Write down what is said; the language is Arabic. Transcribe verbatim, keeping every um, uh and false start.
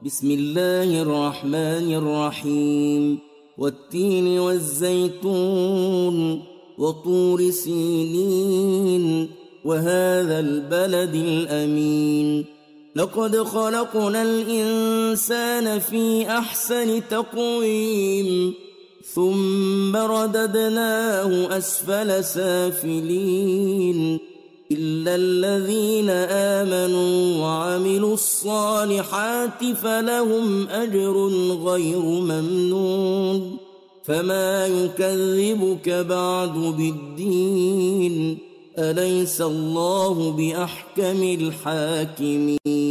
بسم الله الرحمن الرحيم والتين والزيتون وطور سينين وهذا البلد الأمين لقد خلقنا الإنسان في أحسن تقويم ثم رددناه أسفل سافلين إلا الذين آمنوا وعملوا الصالحات فلهم أجر غير ممنون فما يكذبك بعد بالدين أليس الله بأحكم الحاكمين